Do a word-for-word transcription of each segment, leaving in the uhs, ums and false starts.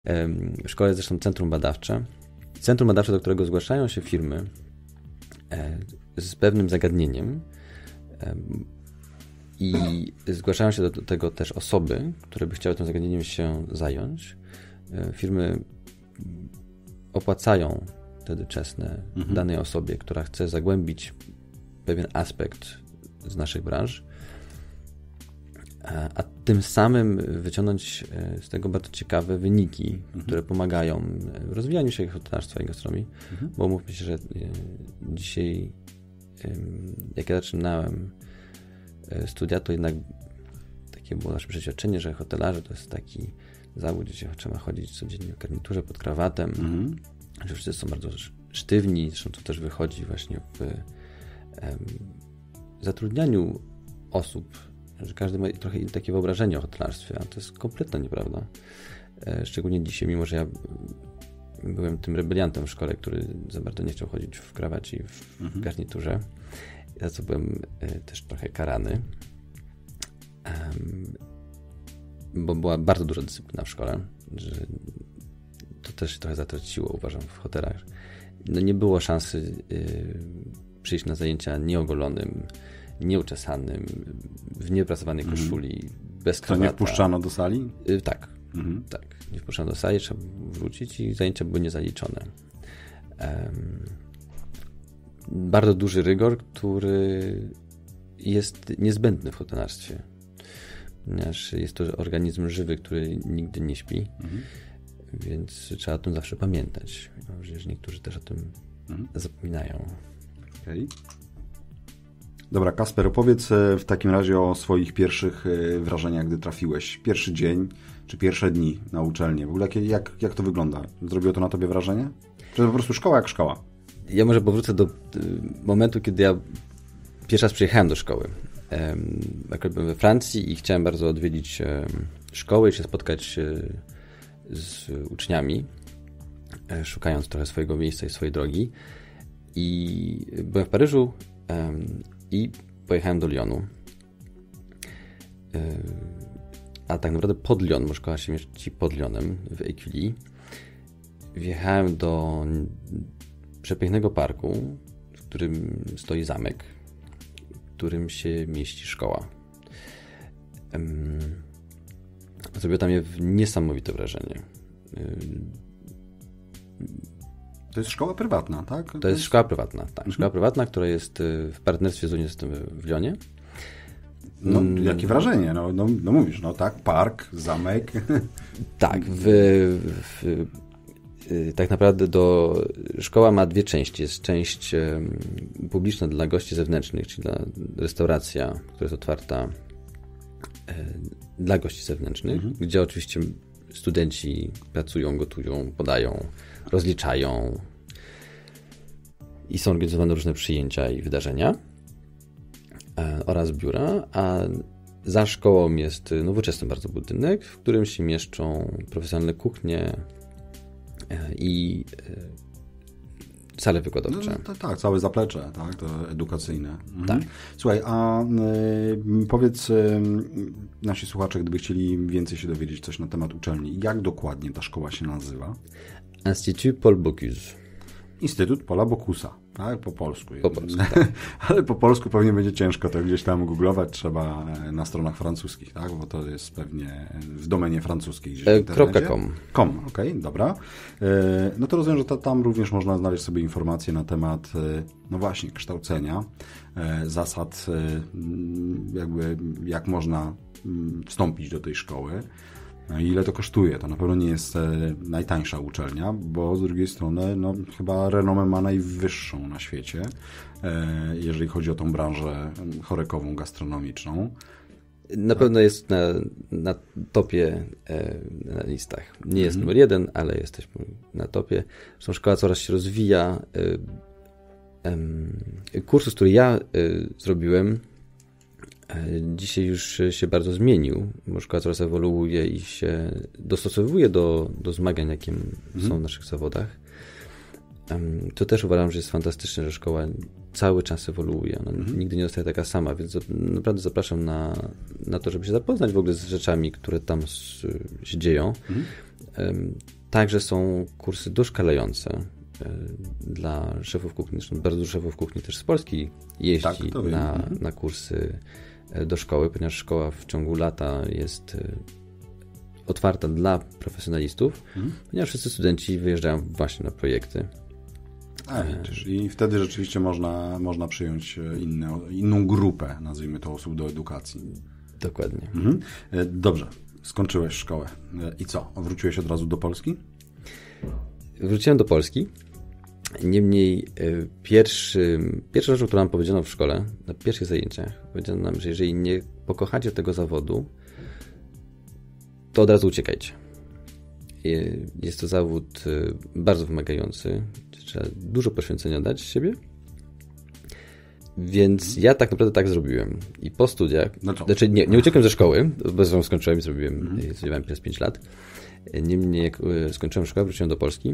W szkole jest zresztą centrum badawcze. Centrum badawcze, do którego zgłaszają się firmy z pewnym zagadnieniem i zgłaszają się do tego też osoby, które by chciały tym zagadnieniem się zająć. Firmy opłacają wtedy czesne mhm. danej osobie, która chce zagłębić pewien aspekt z naszych branż, a, a tym samym wyciągnąć z tego bardzo ciekawe wyniki, mhm. które pomagają w rozwijaniu się hotelarstwa i gastronomii, mhm. bo mówmy się, że dzisiaj, jak ja zaczynałem studia, to jednak takie było nasze przeświadczenie, że hotelarze to jest taki zawód, gdzie trzeba chodzić codziennie w garniturze pod krawatem, mhm. że wszyscy są bardzo sztywni, zresztą to też wychodzi właśnie w em, zatrudnianiu osób, że każdy ma trochę takie wyobrażenie o hotelarstwie, a to jest kompletna nieprawda. E, szczególnie dzisiaj, mimo że ja byłem tym rebeliantem w szkole, który za bardzo nie chciał chodzić w krawacie i w mhm. garniturze, za co byłem e, też trochę karany, um, bo była bardzo duża dyscyplina w szkole, że to też się trochę zatraciło, uważam, w hotelach. No nie było szansy y, przyjść na zajęcia nieogolonym, nieuczesanym, w nieprasowanej koszuli, mm. bez krawata. To nie wpuszczano do sali? Y, tak, mm. tak. Nie wpuszczano do sali, trzeba wrócić i zajęcia były niezaliczone. Um, bardzo duży rygor, który jest niezbędny w hotelarstwie, ponieważ jest to organizm żywy, który nigdy nie śpi. Mm. Więc trzeba o tym zawsze pamiętać. Mam nadzieję, że niektórzy też o tym mhm. zapominają. Okay. Dobra, Kasper, opowiedz w takim razie o swoich pierwszych wrażeniach, gdy trafiłeś. Pierwszy dzień, czy pierwsze dni na uczelnię. W ogóle jak, jak to wygląda? Zrobiło to na tobie wrażenie? Czy po prostu szkoła jak szkoła? Ja może powrócę do momentu, kiedy ja pierwszy raz przyjechałem do szkoły. Akurat byłem we Francji i chciałem bardzo odwiedzić szkołę i się spotkać z uczniami, szukając trochę swojego miejsca i swojej drogi. I byłem w Paryżu um, i pojechałem do Lyonu. A tak naprawdę pod Lyon, bo szkoła się mieści pod Lyonem, w Écully. Wjechałem do przepięknego parku, w którym stoi zamek, w którym się mieści szkoła. Um, Zrobiło tam je niesamowite wrażenie. To jest szkoła prywatna, tak? To, to jest, jest szkoła prywatna, tak. Mhm. Szkoła prywatna, która jest w partnerstwie z Uniwersytetem w Lyonie. No, jakie wrażenie? No, no, no mówisz, no tak, park, zamek. Tak, w, w, tak naprawdę do, szkoła ma dwie części. Jest część publiczna dla gości zewnętrznych, czyli dla restauracja, która jest otwarta dla gości zewnętrznych, mhm. gdzie oczywiście studenci pracują, gotują, podają, rozliczają i są organizowane różne przyjęcia i wydarzenia e, oraz biura, a za szkołą jest nowoczesny bardzo budynek, w którym się mieszczą profesjonalne kuchnie e, i e, sale wykładowcze. No, tak, całe zaplecze, tak, to edukacyjne. Mhm. Tak. Słuchaj, a y, powiedz y, nasi słuchacze, gdyby chcieli więcej się dowiedzieć coś na temat uczelni, jak dokładnie ta szkoła się nazywa? Instytut Paul Bocuse. Instytut Paula Bocusa, tak, po polsku. Po polsku, tak. Ale po polsku pewnie będzie ciężko to gdzieś tam googlować, trzeba na stronach francuskich, tak, bo to jest pewnie w domenie francuskiej gdzieś w internecie. .com. .com, okej, okay, dobra. No to rozumiem, że to, tam również można znaleźć sobie informacje na temat, no właśnie, kształcenia, zasad, jakby jak można wstąpić do tej szkoły. No i ile to kosztuje? To na pewno nie jest e, najtańsza uczelnia, bo z drugiej strony no, chyba renomę ma najwyższą na świecie, e, jeżeli chodzi o tą branżę chorekową, gastronomiczną. Na pewno jest na, na topie e, na listach. Nie jest mm. numer jeden, ale jesteśmy na topie. Zresztą szkoła coraz się rozwija. E, e, kursus, który ja e, zrobiłem, dzisiaj już się bardzo zmienił, bo szkoła coraz ewoluuje i się dostosowuje do, do zmagań, jakie mhm. są w naszych zawodach. To też uważam, że jest fantastyczne, że szkoła cały czas ewoluuje. Ona mhm. nigdy nie zostaje taka sama, więc naprawdę zapraszam na, na to, żeby się zapoznać w ogóle z rzeczami, które tam z, się dzieją. Mhm. Także są kursy doszkalające dla szefów kuchni. Zresztą bardzo dużo szefów kuchni też z Polski jeździ tak, na, mhm. na kursy do szkoły, ponieważ szkoła w ciągu lata jest otwarta dla profesjonalistów, mhm. ponieważ wszyscy studenci wyjeżdżają właśnie na projekty. A, widzisz, i wtedy rzeczywiście można, można przyjąć inne, inną grupę, nazwijmy to, osób do edukacji. Dokładnie. Mhm. Dobrze, skończyłeś szkołę. I co? Wróciłeś od razu do Polski? Wróciłem do Polski. Niemniej pierwszy, pierwsza rzecz, którą nam powiedziano w szkole, na pierwszych zajęciach, powiedziano nam, że jeżeli nie pokochacie tego zawodu, to od razu uciekajcie. Jest to zawód bardzo wymagający, trzeba dużo poświęcenia dać z siebie, więc ja tak naprawdę tak zrobiłem. I po studiach, no znaczy nie, nie uciekłem ze szkoły, bo zresztą skończyłem i zrobiłem, mhm. studiowałem przez pięć lat. Niemniej jak skończyłem szkołę, wróciłem do Polski,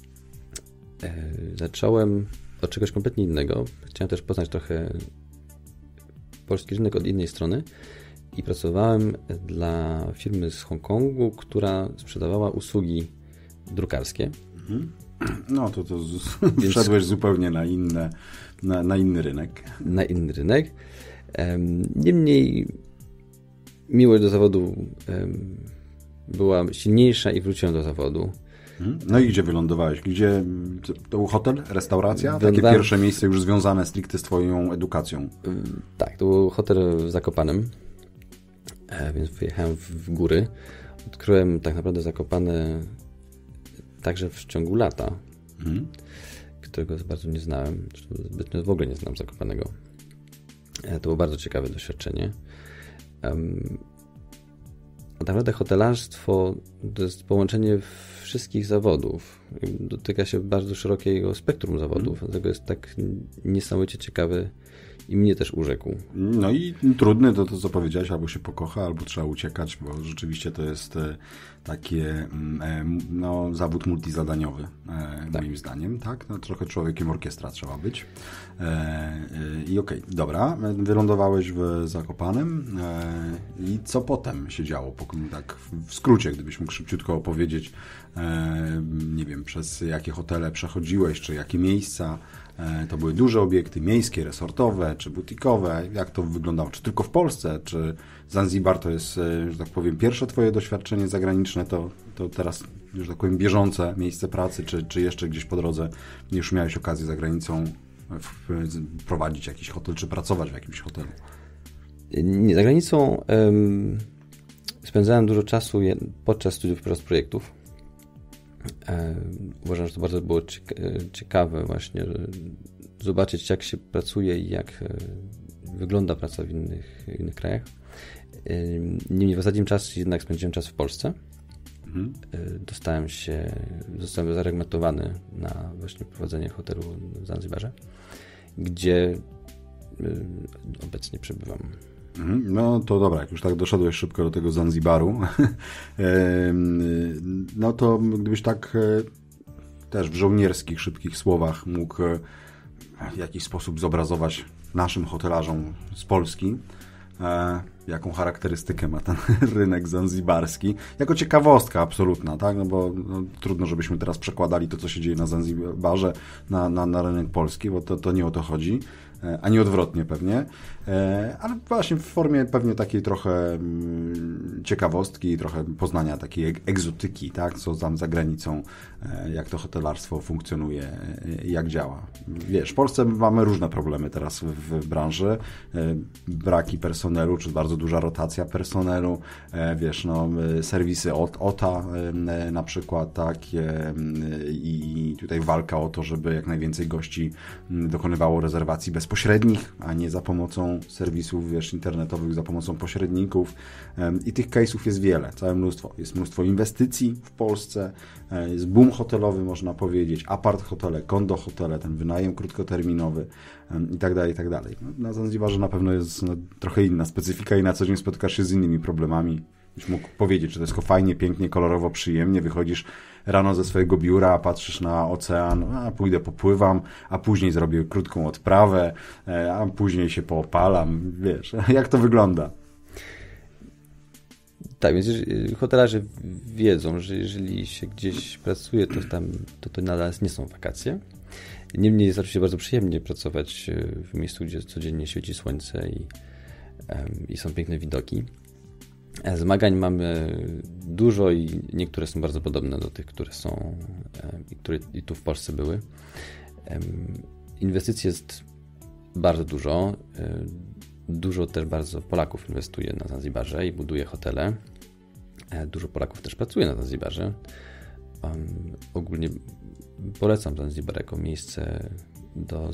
zacząłem od czegoś kompletnie innego. Chciałem też poznać trochę polski rynek od innej strony i pracowałem dla firmy z Hongkongu, która sprzedawała usługi drukarskie. Mhm. No to, to z... Więc... wszedłeś zupełnie na, inne, na, na inny rynek. Na inny rynek. Niemniej miłość do zawodu była silniejsza i wróciłem do zawodu. No i gdzie wylądowałeś? Gdzie to był hotel, restauracja? Wylądowałem... Takie pierwsze miejsce już związane stricte z twoją edukacją. Tak, to był hotel w Zakopanem, więc wyjechałem w góry. Odkryłem tak naprawdę Zakopane także w ciągu lata, mhm. którego bardzo nie znałem. Zbytnio w ogóle nie znam Zakopanego. To było bardzo ciekawe doświadczenie. A tak naprawdę hotelarstwo to jest połączenie wszystkich zawodów. Dotyka się bardzo szerokiego spektrum zawodów, mm. dlatego jest tak niesamowicie ciekawy i mnie też urzekł. No i trudny to, to co powiedziałeś, albo się pokocha, albo trzeba uciekać, bo rzeczywiście to jest takie no, zawód multizadaniowy, tak. moim zdaniem. Tak? No, trochę człowiekiem orkiestra trzeba być. I okej, okay, dobra, wylądowałeś w Zakopanem i co potem się działo? Tak w skrócie, gdybyś mógł szybciutko opowiedzieć, nie wiem, przez jakie hotele przechodziłeś, czy jakie miejsca. To były duże obiekty, miejskie, resortowe, czy butikowe. Jak to wyglądało? Czy tylko w Polsce? Czy Zanzibar to jest, że tak powiem, pierwsze twoje doświadczenie zagraniczne, to, to teraz, że tak powiem, bieżące miejsce pracy, czy, czy jeszcze gdzieś po drodze już miałeś okazję za granicą prowadzić jakiś hotel, czy pracować w jakimś hotelu? Nie, za granicą um, spędzałem dużo czasu podczas studiów oraz projektów. Uważam, że to bardzo było ciekawe właśnie zobaczyć, jak się pracuje i jak wygląda praca w innych, innych krajach. Niemniej w ostatnim czasie jednak spędziłem czas w Polsce. Mhm. Dostałem się, zostałem zareglamentovany na właśnie prowadzenie hotelu w Zanzibarze, gdzie obecnie przebywam. No to dobra, jak już tak doszedłeś szybko do tego Zanzibaru, no to gdybyś tak też w żołnierskich, szybkich słowach mógł w jakiś sposób zobrazować naszym hotelarzom z Polski, jaką charakterystykę ma ten rynek zanzibarski, jako ciekawostka absolutna, tak? No bo no, trudno, żebyśmy teraz przekładali to, co się dzieje na Zanzibarze na, na, na rynek polski, bo to, to nie o to chodzi, ani odwrotnie pewnie, ale właśnie w formie pewnie takiej trochę ciekawostki, trochę poznania takiej egzotyki, tak? Co tam za granicą, jak to hotelarstwo funkcjonuje, jak działa. Wiesz, w Polsce mamy różne problemy teraz w branży, braki personelu, czy bardzo duża rotacja personelu, wiesz, no, serwisy O T A na przykład, tak, i tutaj walka o to, żeby jak najwięcej gości dokonywało rezerwacji bezpośrednich, a nie za pomocą serwisów, wiesz, internetowych, za pomocą pośredników. I tych case'ów jest wiele, całe mnóstwo. Jest mnóstwo inwestycji w Polsce, jest boom hotelowy, można powiedzieć, apart hotele, kondo hotele, ten wynajem krótkoterminowy i tak dalej, i tak dalej. Na Zanzibarze na pewno jest no, trochę inna specyfika i na co dzień spotykasz się z innymi problemami. Byś mógł powiedzieć, że to jest fajnie, pięknie, kolorowo, przyjemnie, wychodzisz rano ze swojego biura, patrzysz na ocean, a pójdę popływam, a później zrobię krótką odprawę, a później się poopalam, wiesz, jak to wygląda? Tak, więc hotelarze wiedzą, że jeżeli się gdzieś pracuje, to tam to, to nadal nie są wakacje. Niemniej jest oczywiście bardzo przyjemnie pracować w miejscu, gdzie codziennie świeci słońce i, i są piękne widoki. Zmagań mamy dużo i niektóre są bardzo podobne do tych, które są i które i tu w Polsce były. Inwestycji jest bardzo dużo. Dużo też bardzo Polaków inwestuje na Zanzibarze i buduje hotele. Dużo Polaków też pracuje na Zanzibarze. Ogólnie polecam Zanzibar jako miejsce do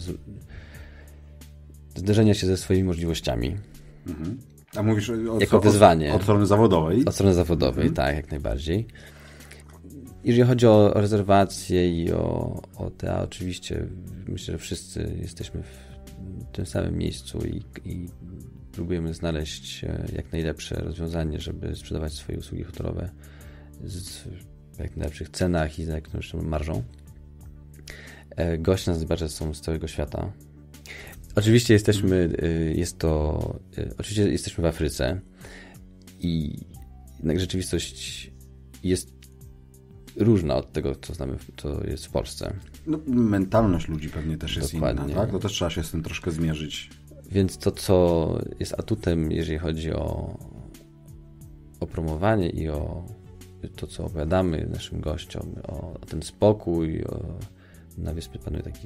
zderzenia się ze swoimi możliwościami. Mhm. A mówisz o, jako od, wyzwanie. Od strony zawodowej? Od strony zawodowej, mhm. tak, jak najbardziej. Jeżeli chodzi o, o rezerwacje i o, o te, a oczywiście myślę, że wszyscy jesteśmy w tym samym miejscu i, i próbujemy znaleźć jak najlepsze rozwiązanie, żeby sprzedawać swoje usługi hotelowe z w jak najlepszych cenach i za jak najlepszą marżą. Goście na Zanzibarze są z całego świata. Oczywiście jesteśmy, jest to, oczywiście jesteśmy w Afryce i jednak rzeczywistość jest różna od tego, co znamy, co jest w Polsce. No, mentalność ludzi pewnie też jest Dokładnie. inna, tak? No też trzeba się z tym troszkę zmierzyć. Więc to, co jest atutem, jeżeli chodzi o, o promowanie i o to, co opowiadamy naszym gościom, o, o ten spokój, o, na Wyspie panuje taki...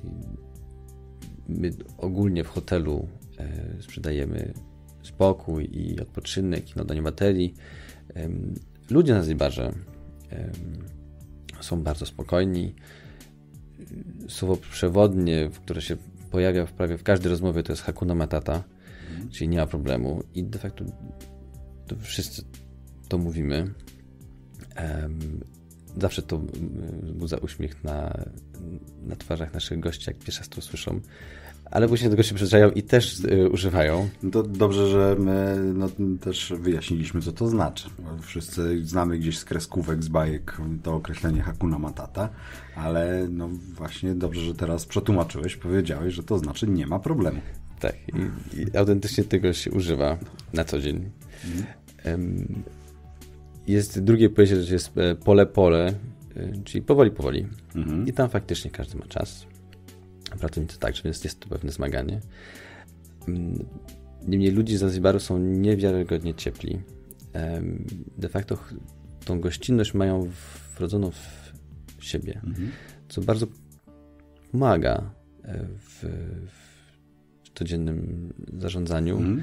My ogólnie w hotelu e, sprzedajemy spokój i odpoczynek i nadanie baterii. E, ludzie na Zanzibarze e, są bardzo spokojni. Słowo przewodnie, które się pojawia w prawie w każdej rozmowie, to jest Hakuna Matata, mm. czyli nie ma problemu. I de facto to wszyscy to mówimy. E, zawsze to wzbudza uśmiech na, na twarzach naszych gości, jak pierwszy raz to słyszą. Ale później tego się przyzwyczają i też y, używają. To dobrze, że my no, też wyjaśniliśmy, co to znaczy. Wszyscy znamy gdzieś z kreskówek, z bajek to określenie Hakuna Matata, ale no właśnie dobrze, że teraz przetłumaczyłeś, powiedziałeś, że to znaczy nie ma problemu. Tak, i, i autentycznie tego się używa na co dzień. Mhm. Jest drugie pojęcie, że jest pole pole, czyli powoli, powoli. Mhm. I tam faktycznie każdy ma czas. Pracownicy także, więc jest to pewne zmaganie. Niemniej ludzie z Zanzibaru są niewiarygodnie ciepli. De facto tą gościnność mają wrodzoną w siebie, mhm. co bardzo pomaga w, w codziennym zarządzaniu. Mhm.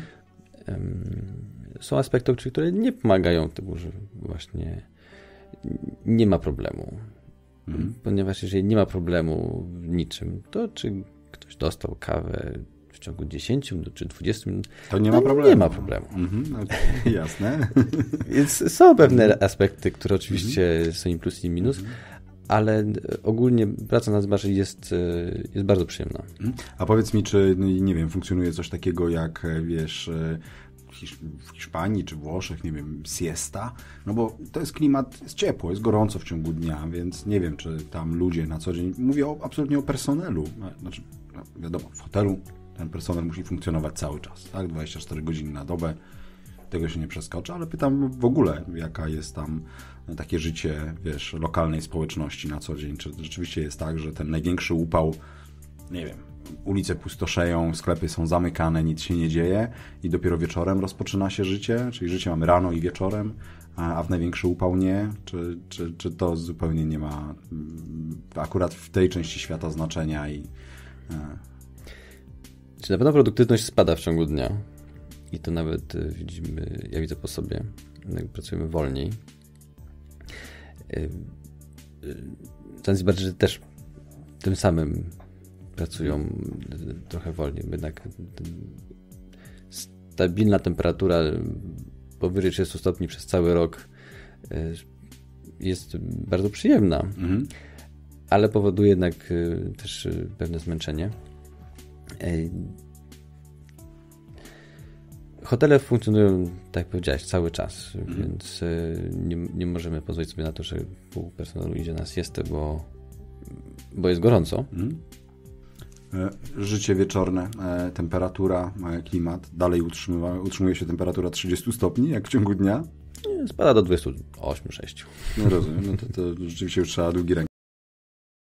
Są aspekty, które nie pomagają tego, że właśnie nie ma problemu. Mhm. Ponieważ jeżeli nie ma problemu w niczym, to czy ktoś dostał kawę w ciągu dziesięciu minut czy dwudziestu minut, to nie ma problemu. Nie ma problemu. Mhm. Jasne. Więc są pewne aspekty, które oczywiście mhm. są i plus i minus, mhm. ale ogólnie praca na Zanzibarze jest, jest bardzo przyjemna. A powiedz mi, czy, nie wiem, funkcjonuje coś takiego jak, wiesz, w Hiszpanii czy Włoszech, nie wiem, siesta, no bo to jest klimat, jest ciepło, jest gorąco w ciągu dnia, więc nie wiem, czy tam ludzie na co dzień, mówię o, absolutnie o personelu, znaczy, no, wiadomo, w hotelu ten personel musi funkcjonować cały czas, tak, dwadzieścia cztery godziny na dobę, tego się nie przeskoczy, ale pytam w ogóle, jaka jest tam takie życie, wiesz, lokalnej społeczności na co dzień, czy rzeczywiście jest tak, że ten największy upał, nie wiem, ulice pustoszeją, sklepy są zamykane, nic się nie dzieje i dopiero wieczorem rozpoczyna się życie, czyli życie mamy rano i wieczorem, a w największy upał nie? Czy, czy, czy to zupełnie nie ma akurat w tej części świata znaczenia? I Czy na pewno produktywność spada w ciągu dnia i to nawet widzimy, ja widzę po sobie, jak pracujemy wolniej. Zanzibarczycy też tym samym pracują trochę wolniej. Jednak stabilna temperatura powyżej trzydziestu stopni przez cały rok jest bardzo przyjemna, mhm. ale powoduje jednak też pewne zmęczenie. hotele funkcjonują, tak jak powiedziałeś, cały czas, mhm. więc nie, nie możemy pozwolić sobie na to, że pół personelu idzie na siestę, bo, bo jest gorąco. Mhm. Życie wieczorne, temperatura, klimat, dalej utrzymuje, utrzymuje się temperatura trzydzieści stopni, jak w ciągu dnia? Spada do dwudziestu ośmiu, sześciu. No rozumiem, no to, to rzeczywiście już trzeba długi rękaw